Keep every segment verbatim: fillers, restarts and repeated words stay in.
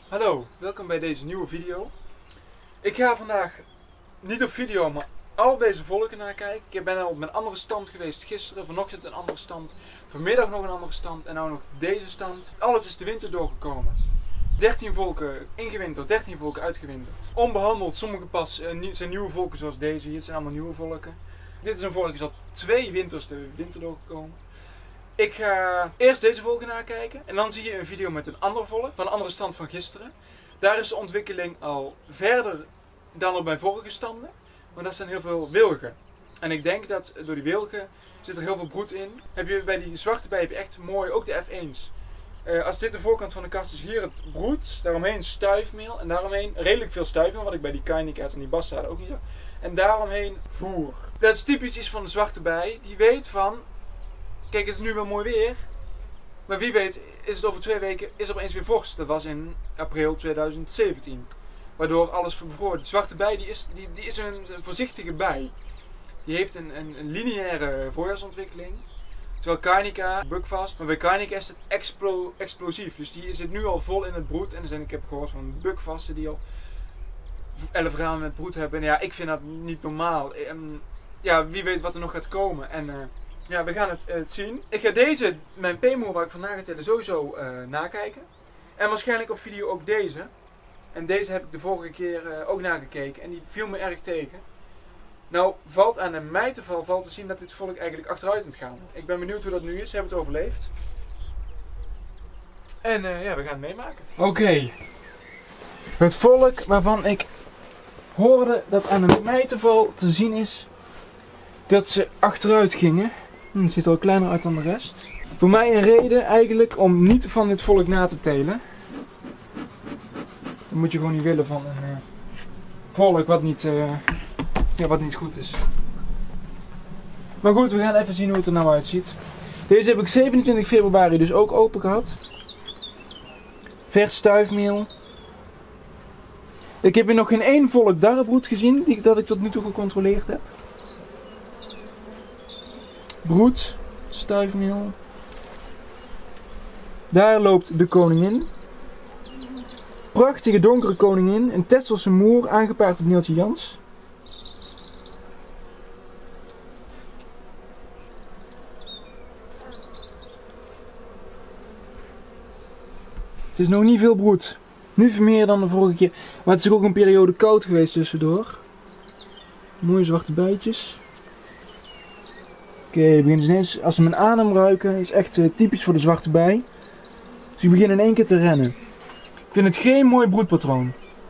Hallo, welkom bij deze nieuwe video. Ik ga vandaag niet op video, maar al deze volken nakijken. Ik ben al op mijn andere stand geweest gisteren, vanochtend een andere stand, vanmiddag nog een andere stand en nu nog deze stand. Alles is de winter doorgekomen. dertien volken ingewinterd, dertien volken uitgewinterd. Onbehandeld, sommige pas uh, zijn nieuwe volken zoals deze hier, het zijn allemaal nieuwe volken. Dit is een volk, is al twee winters de winter doorgekomen. Ik ga eerst deze volken nakijken en dan zie je een video met een ander volk, van een andere stand van gisteren. Daar is de ontwikkeling al verder dan op mijn vorige standen, maar daar staan heel veel wilgen. En ik denk dat door die wilgen zit er heel veel broed in. Heb je bij die zwarte bij heb je echt mooi, ook de F ééns. Uh, als dit de voorkant van de kast is, hier het broed, daaromheen stuifmeel en daaromheen redelijk veel stuifmeel, wat ik bij die Kainika's en die Bastaarden ook niet heb. En daaromheen voer. Dat is typisch iets van de zwarte bij, die weet van, kijk, het is nu wel mooi weer, maar wie weet is het over twee weken is er opeens weer vorst. Dat was in april tweeduizend zeventien, waardoor alles bevroor. De zwarte bij die is, die, die is een, een voorzichtige bij. Die heeft een, een, een lineaire voorjaarsontwikkeling. Terwijl Kainika, bukvast, maar bij Kainika is het explo, explosief. Dus die zit nu al vol in het broed. En er zijn, ik heb gehoord van bukvasten die al elf ramen met broed hebben. En ja, ik vind dat niet normaal. En ja, wie weet wat er nog gaat komen. En uh, ja, we gaan het, uh, het zien. Ik ga deze, mijn P-moer waar ik vandaag ga tellen, sowieso uh, nakijken. En waarschijnlijk op video ook deze. En deze heb ik de vorige keer uh, ook nagekeken. En die viel me erg tegen. Nou, valt aan mij te val, valt te zien dat dit volk eigenlijk achteruit aan het gaan. Ik ben benieuwd hoe dat nu is. Ze hebben het overleefd. En uh, ja, we gaan het meemaken. Oké. Okay. Het volk waarvan ik hoorde dat aan de mijtenval te zien is dat ze achteruit gingen. Hm, het ziet er al kleiner uit dan de rest. Voor mij een reden eigenlijk om niet van dit volk na te telen. Dat moet je gewoon niet willen van een uh, volk wat niet... Uh, Ja, wat niet goed is. Maar goed, we gaan even zien hoe het er nou uitziet. Deze heb ik zevenentwintig februari dus ook open gehad. Vers stuifmeel. Ik heb hier nog geen één volk darrebroed gezien die, dat ik tot nu toe gecontroleerd heb. Broed, stuifmeel. Daar loopt de koningin. Prachtige donkere koningin, een Texelse moer aangepaard op Neeltje Jans. Het is nog niet veel broed. Niet veel meer dan de vorige keer. Maar het is ook een periode koud geweest tussendoor. Mooie zwarte bijtjes. Oké, okay, beginnen ze ineens. Als ze mijn adem ruiken, is echt uh, typisch voor de zwarte bij. Dus die beginnen in één keer te rennen. Ik vind het geen mooi broedpatroon.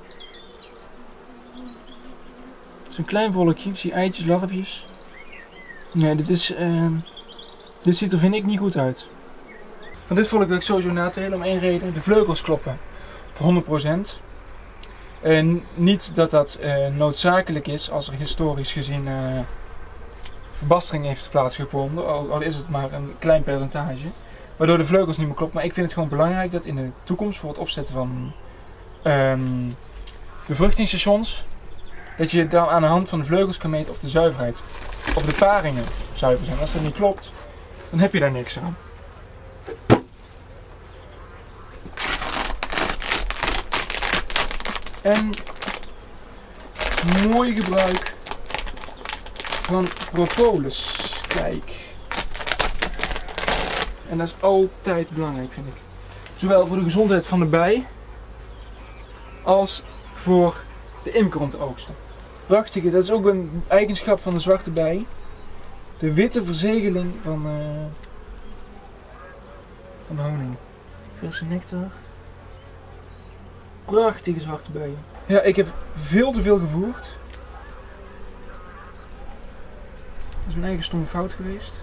Het is een klein volkje. Ik zie eitjes, larfjes. Nee, dit is... Uh, dit ziet er vind ik niet goed uit. Van dit volk wil ik sowieso natelen om één reden. De vleugels kloppen voor honderd procent. En niet dat dat uh, noodzakelijk is als er historisch gezien uh, verbastering heeft plaatsgevonden. Al, al is het maar een klein percentage. Waardoor de vleugels niet meer kloppen. Maar ik vind het gewoon belangrijk dat in de toekomst voor het opzetten van um, bevruchtingsstations. Dat je dan aan de hand van de vleugels kan meten of de zuiverheid. Of de paringen zuiver zijn. Als dat niet klopt, dan heb je daar niks aan. En mooi gebruik van propolis. Kijk. En dat is altijd belangrijk, vind ik. Zowel voor de gezondheid van de bij als voor de imker om te oogsten. Prachtige, dat is ook een eigenschap van de zwarte bij. De witte verzegeling van, uh, van de honing. Verse nectar. Prachtige zwarte bijen. Ja, ik heb veel te veel gevoerd. Dat is mijn eigen stomme fout geweest.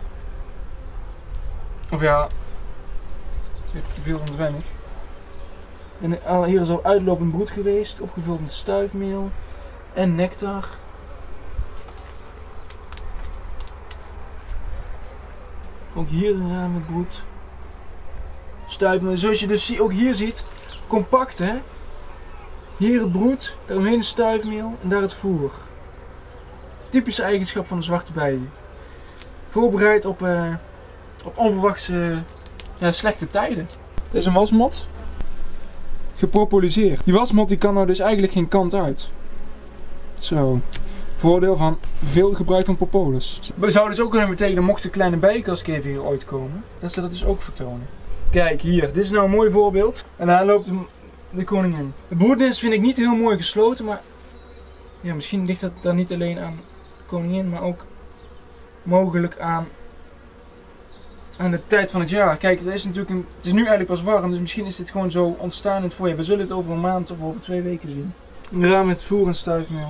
Of ja, ik heb te veel van te weinig. En hier is al uitlopend broed geweest, opgevuld met stuifmeel en nectar. Ook hier een raam met broed. Stuifmeel, zoals je dus ook hier ziet. Compact, hè? Hier het broed, daaromheen stuifmeel en daar het voer. Typische eigenschap van de zwarte bijen. Voorbereid op, uh, op onverwachte uh, ja, slechte tijden. Dit is een wasmot. gepropoliseerd. Die wasmot die kan nou dus eigenlijk geen kant uit. Zo. Voordeel van veel gebruik van propolis. We zouden dus ook kunnen betekenen, mochten kleine bijenkastkever hier ooit komen, dat ze dat dus ook vertonen. Kijk hier, dit is nou een mooi voorbeeld. En daar loopt de, de koningin. De broednest vind ik niet heel mooi gesloten, maar ja, misschien ligt dat dan niet alleen aan de koningin, maar ook mogelijk aan, aan de tijd van het jaar. Kijk, het is natuurlijk een, het is nu eigenlijk pas warm, dus misschien is dit gewoon zo ontstaan in het voorjaar. We zullen het over een maand of over twee weken zien. Een raam met voer en stuifmeel.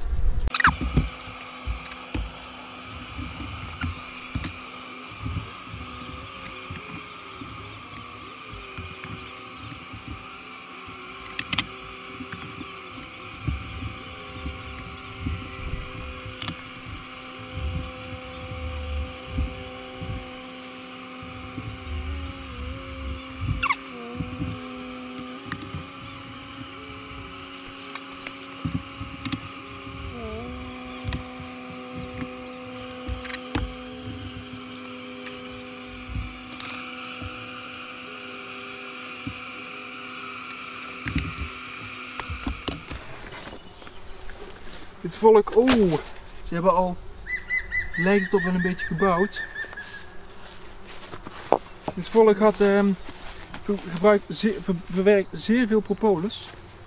Dit volk, oh, ze hebben al, lijkt het op wel een beetje gebouwd. Dit volk had eh, gebruikt, zeer, ver, verwerkt zeer veel propolis.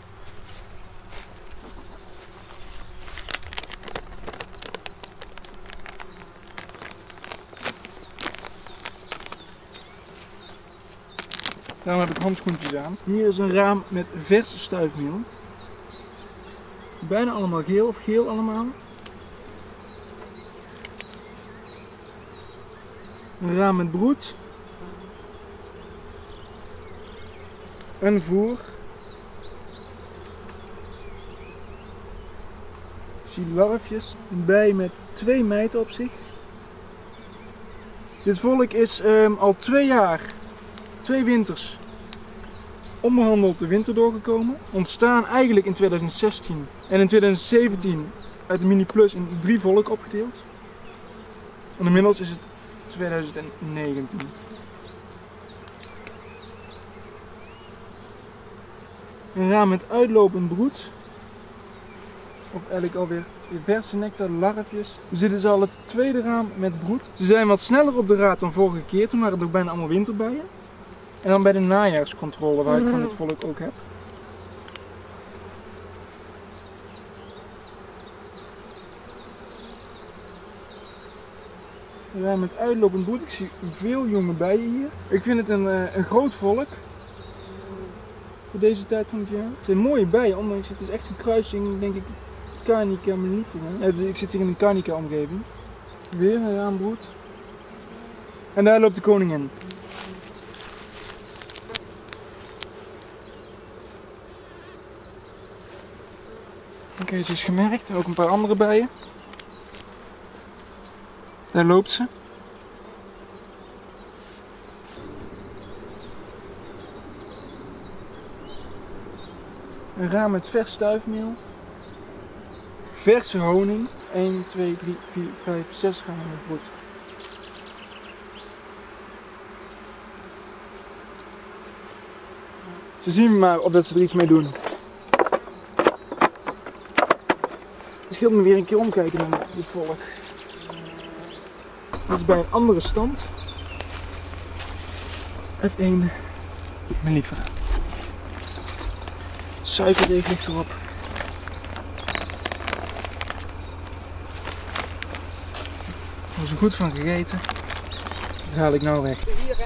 Daarom heb ik handschoentjes aan. Hier is een raam met vers stuifmeel. Bijna allemaal geel of geel allemaal. Een raam met broed. Een voer. Ik zie larfjes. Een bij met twee mijten op zich. Dit volk is um, al twee jaar, twee winters, onbehandeld de winter doorgekomen. Ontstaan eigenlijk in tweeduizend zestien en in tweeduizend zeventien uit de Mini Plus in drie volken opgedeeld. En inmiddels is het tweeduizend negentien. Een raam met uitlopend broed. Of eigenlijk alweer verse nectar, larfjes. Dus dit is al het tweede raam met broed. Ze zijn wat sneller op de raad dan vorige keer. Toen waren het ook bijna allemaal winterbijen. En dan bij de najaarscontrole waar ik van dit volk ook heb. Een raam met uitlopend broed. Ik zie veel jonge bijen hier. Ik vind het een, een groot volk. Voor deze tijd van het jaar. Het zijn mooie bijen, ondanks het is echt een kruising, denk ik, Carnica mellifera. Ik zit hier in een Carnica omgeving. Weer een raambroed. En daar loopt de koningin. Oké, okay, ze is gemerkt. En ook een paar andere bijen. Daar loopt ze. Een raam met vers stuifmeel. Verse honing. één, twee, drie, vier, vijf, zes ramen met broed. Ze zien maar of dat ze er iets mee doen. Het scheelt me weer een keer omkijken naar dit volk. Dit is bij een andere stand. F één mellifera. Suikerdeeg ligt erop. Er was er goed van gegeten. Dat haal ik nou weg.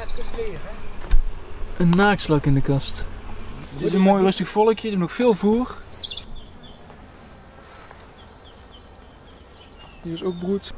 Een naakslak in de kast. Dit is een mooi rustig volkje, die heeft nog veel voer. Hier is ook broed.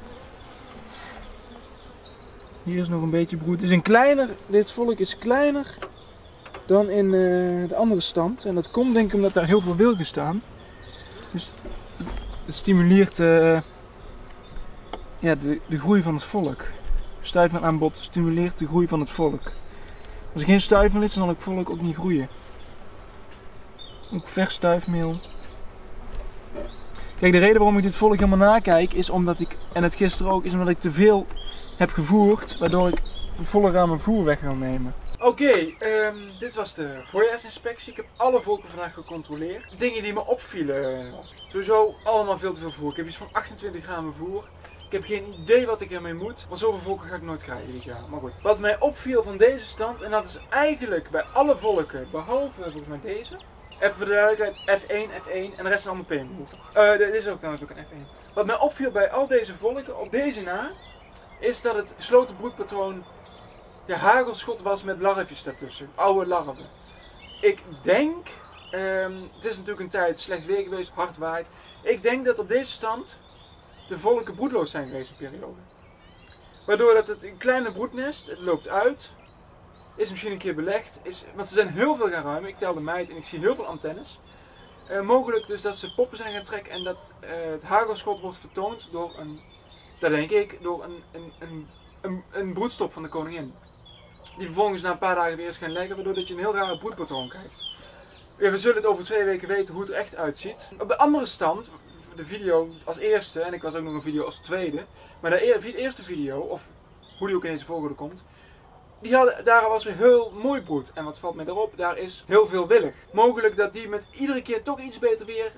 Hier is nog een beetje broed. Het is een kleiner, dit volk is kleiner dan in uh, de andere stand. En dat komt denk ik omdat daar heel veel wilgen staan. Dus het stimuleert uh, ja, de, de groei van het volk. Stuifmeelaanbod stimuleert de groei van het volk. Als er geen stuifmeel is, dan zal het volk ook niet groeien. Ook vers stuifmeel. Kijk, de reden waarom ik dit volk helemaal nakijk is omdat ik, en het gisteren ook, is omdat ik te veel heb gevoerd, waardoor ik volle ramen voer weg wil nemen. Oké, okay, um, dit was de voorjaarsinspectie. Ik heb alle volken vandaag gecontroleerd. Dingen die me opvielen. Sowieso allemaal veel te veel voer. Ik heb iets van achtentwintig gram voer. Ik heb geen idee wat ik ermee moet. Want zoveel volken ga ik nooit krijgen dit jaar. Maar goed. Wat mij opviel van deze stand, en dat is eigenlijk bij alle volken, behalve volgens mij deze. Even voor de duidelijkheid, F één, F één en de rest is allemaal P M. Uh, dit is ook trouwens ook een F één. Wat mij opviel bij al deze volken, op deze na, is dat het gesloten broedpatroon de hagelschot was met larfjes daartussen. Oude larven. Ik denk, um, het is natuurlijk een tijd slecht weer geweest, hard waait. Ik denk dat op deze stand de volken broedloos zijn geweest in periode. Waardoor dat het een kleine broednest, het loopt uit, is misschien een keer belegd, is, want ze zijn heel veel gaan ruimen. Ik tel de meid en ik zie heel veel antennes. Uh, mogelijk dus dat ze poppen zijn gaan trekken en dat uh, het hagelschot wordt vertoond door een, dat denk ik, door een, een, een, een, een broedstop van de koningin. Die vervolgens na een paar dagen weer eens gaan leggen, waardoor dat je een heel raar broedpatroon krijgt. Ja, we zullen het over twee weken weten hoe het er echt uitziet. Op de andere stand, de video als eerste, en ik was ook nog een video als tweede, maar de eerste video, of hoe die ook in deze volgorde komt, die hadden, daar was weer heel mooi broed. En wat valt mij erop? Daar is heel veel willig. Mogelijk dat die met iedere keer toch iets beter weer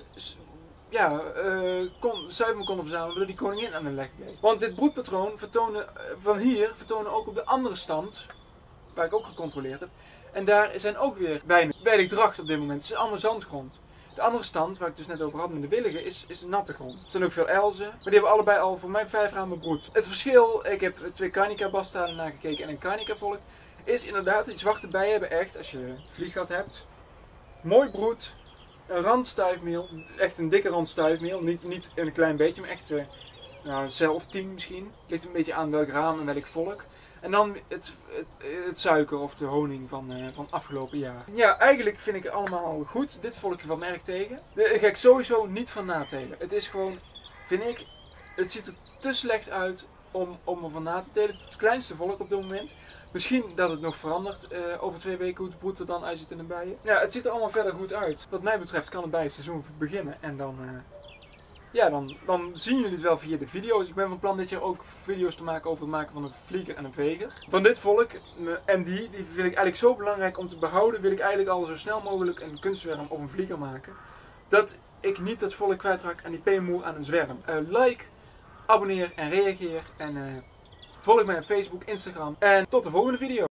ja, uh, kon, zuivel konden verzamelen, waardoor die koningin aan de leg bleef. Want dit broedpatroon vertonen, van hier vertonen ook op de andere stand, waar ik ook gecontroleerd heb. En daar zijn ook weer weinig, weinig dracht op dit moment. Het is allemaal zandgrond. De andere stand, waar ik het dus net over had met de willigen, is, is natte grond. Er zijn ook veel elzen, maar die hebben allebei al voor mij vijf ramen broed. Het verschil, ik heb twee Carnica bastalen nagekeken en een Carnica volk, is inderdaad die zwarte bijen hebben echt, als je het vlieggat hebt, mooi broed, een rand stuifmeel, echt een dikke rand stuifmeel, niet, niet een klein beetje, maar echt uh, nou, een cel of tien misschien. Ligt een beetje aan welk raam en welk volk. En dan het, het, het suiker of de honing van, uh, van afgelopen jaar. Ja, eigenlijk vind ik het allemaal goed. Dit volkje valt me erg tegen. Daar ga ik sowieso niet van natelen. Het is gewoon, vind ik, het ziet er te slecht uit om, om er van na te telen. Het is het kleinste volk op dit moment. Misschien dat het nog verandert uh, over twee weken hoe het broed er dan uitziet in de bijen. Ja, het ziet er allemaal verder goed uit. Wat mij betreft kan het bijenseizoen beginnen en dan... Uh, Ja, dan, dan zien jullie het wel via de video's. Ik ben van plan dit jaar ook video's te maken over het maken van een vlieger en een veger. Van dit volk, en die, die vind ik eigenlijk zo belangrijk om te behouden, wil ik eigenlijk al zo snel mogelijk een kunstwerm of een vlieger maken. Dat ik niet dat volk kwijtraak aan die peemoer aan een zwerm. Uh, like, abonneer en reageer. En uh, volg mij op Facebook, Instagram. En tot de volgende video.